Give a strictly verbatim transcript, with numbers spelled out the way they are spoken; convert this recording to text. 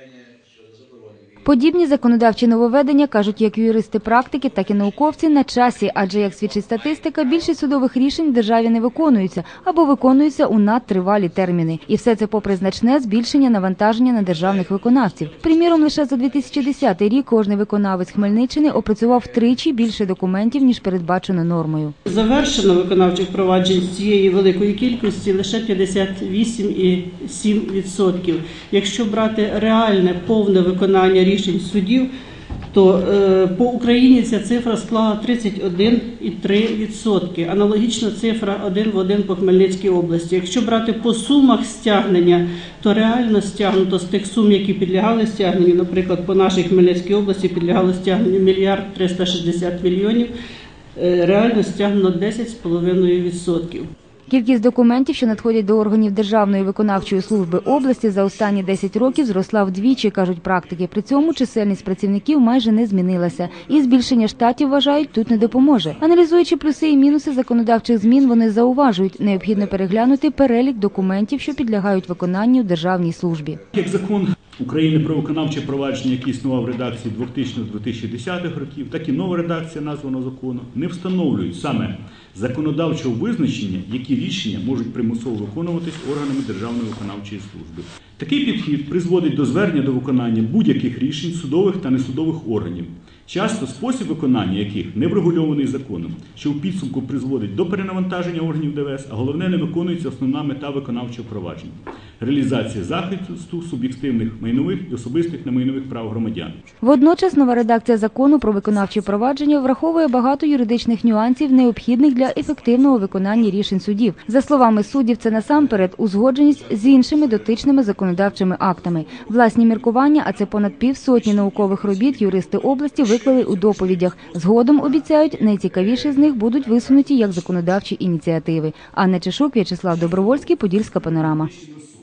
Подібні законодавчі нововведення, кажуть як юристи-практики, так і науковці, на часі, адже, як свідчить статистика, більшість судових рішень в державі не виконуються або виконуються у надтривалі терміни. І все це попри значне збільшення навантаження на державних виконавців. Приміром, лише за дві тисячі десятий рік кожний виконавець Хмельниччини опрацював втричі більше документів, ніж передбачено нормою. Завершено виконавчих проваджень з цієї великої кількості лише п'ятдесят вісім цілих сім десятих відсотка. Якщо брати реальне, повне виконання рішень судів, то е, по Україні ця цифра склала тридцять один цілих три десятих відсотка. Аналогічна цифра один в один по Хмельницькій області. Якщо брати по сумах стягнення, то реально стягнуто з тих сум, які підлягали стягненню, наприклад, по нашій Хмельницькій області підлягало стягненню мільярд триста шістдесят мільйонів, е, реально стягнено десять цілих п'ять десятих відсотка. Кількість документів, що надходять до органів Державної виконавчої служби області, за останні десять років зросла вдвічі, кажуть практики. При цьому чисельність працівників майже не змінилася. І збільшення штатів, вважають, тут не допоможе. Аналізуючи плюси і мінуси законодавчих змін, вони зауважують, необхідно переглянути перелік документів, що підлягають виконанню в державній службі. Як закон України про виконавче провадження, який існував в редакції двохтисячних - дві тисячі десятих років, так і нова редакція названого закону не встановлюють саме законодавчого визначення, які рішення можуть примусово виконуватись органами Державної виконавчої служби. Такий підхід призводить до звернення до виконання будь-яких рішень судових та несудових органів, часто спосіб виконання яких не врегульований законом, що в підсумку призводить до перенавантаження органів Д В С, а головне, не виконується основна мета виконавчого провадження – реалізація захисту суб'єктивних майнових і особистих немайнових прав громадян. Водночас нова редакція закону про виконавче провадження враховує багато юридичних нюансів, необхідних для ефективного виконання рішень судів. За словами суддів, це насамперед узгодженість з іншими дотичними законодавчими актами. Власні міркування, а це понад півсотні наукових робіт, юристи області виклали у доповідях. Згодом, обіцяють, найцікавіші з них будуть висунуті як законодавчі ініціативи. Анна Чешук, В'ячеслав Добровольський, Подільська панорама.